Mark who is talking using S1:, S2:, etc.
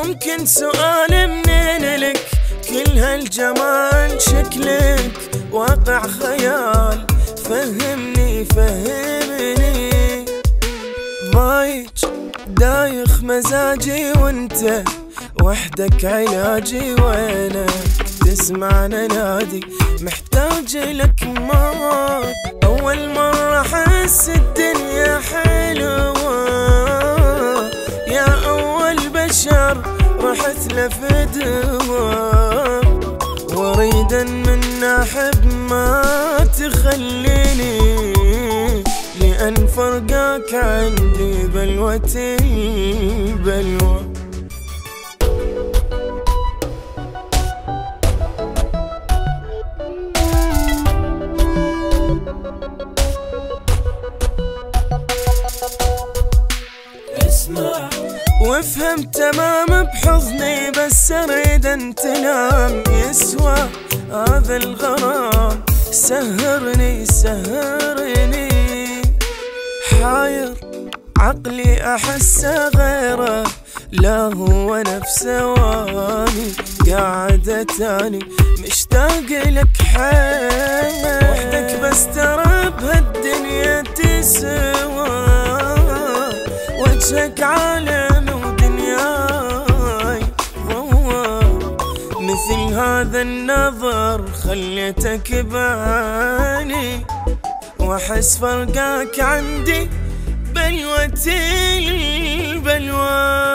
S1: ممكن سؤال منين لك كل هالجمال؟ شكلك واقع خيال، فهمني فهمني. ضايج دايخ مزاجي وانت وحدك علاجي، وينك تسمع نادي محتاج لك موت. أول مرة أحس الدنيا حلوة، يا أول بشر رحت لفدوة، وأريد من أحب ما تخليني، لأن فرقك عندي بلوة البلوى. اسمع وافهم تمام بحضني، بس اريد ان تنام. يسوى هذا الغرام، سهرني سهرني. حاير عقلي احسه غيره، لا هو نفسه واني قاعد تاني مشتاق لك حيل. وحدك بس ترى بهالدنيا تسوى، وجهك عالم ودنياي ضوى. مثل هذا النظر خليتك بعاني، واحس فرقاك عندي بلوة البلوى.